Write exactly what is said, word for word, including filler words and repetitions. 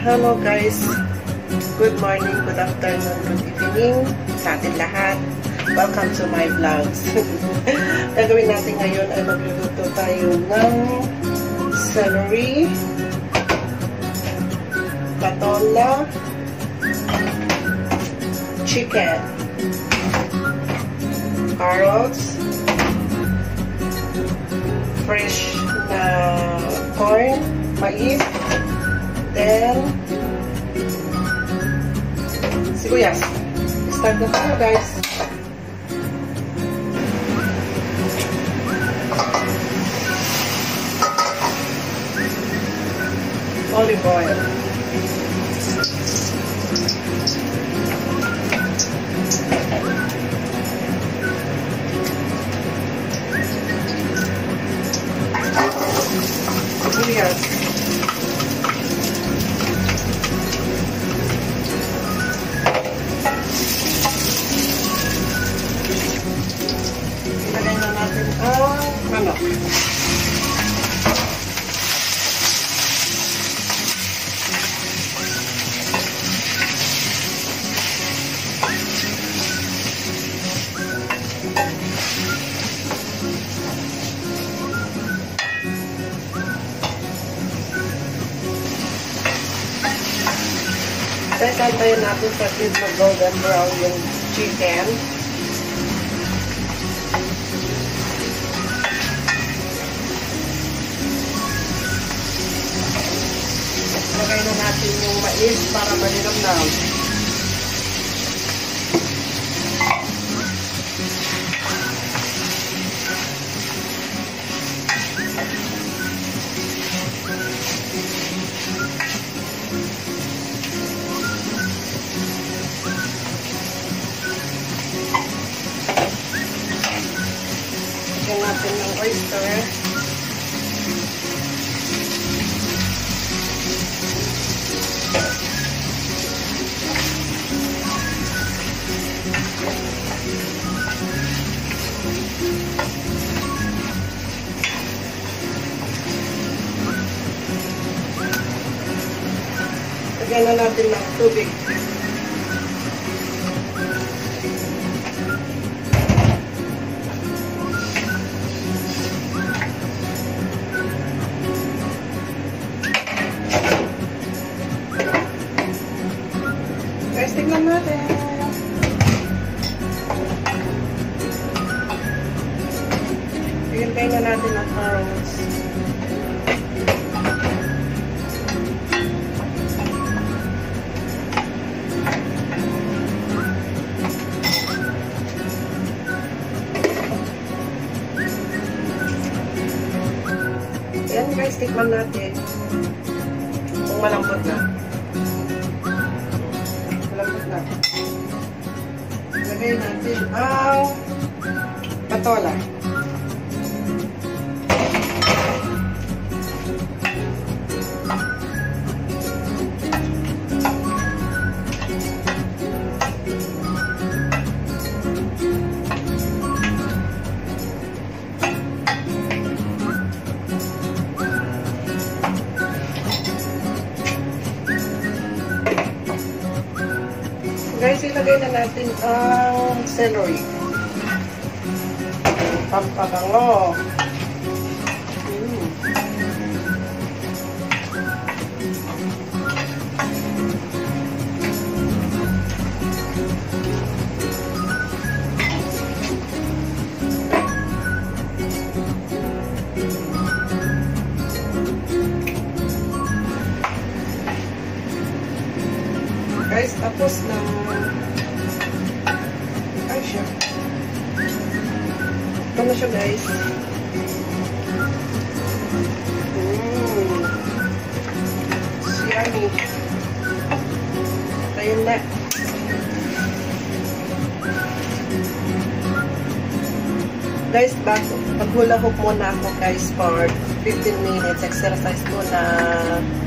Hello guys, good morning, good afternoon, good evening sa atin lahat. Welcome to my vlogs. Gagawin natin ngayon ay magluluto tayo ng celery, patola, chicken, carrots, fresh na corn, mais, then sibuyas. Start na tayo guys. Olive oil. Sibuyas. Ilagay na natin ang manok. Tapos antayin natin sa at least mag-golden brown yung chicken. Lagay na natin yung mais para malinamnam. Lagyan natin ng oyster. Lagyan na natin ng tubig. Guys, tignan natin. Hintay na natin ang carrots. Ayan guys, tikman natin kung malambot na. Lagay natin ang patola. Guys, ilagay na natin ang celery. Pampabango. Mm. Guys, tapos na. Ay, siya. Ito na siya, guys. Mmm. Yummy. Ayun na. Guys, bago, mag-hula hook muna ako, guys, for fifteen minutes. Exercise ko na